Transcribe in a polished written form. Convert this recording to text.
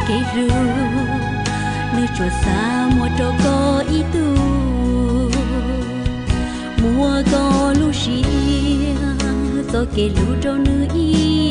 cây ru nơi chùa xa mùa trâu có ý tu mùa có lu xia cho cây lu trâu nữ ý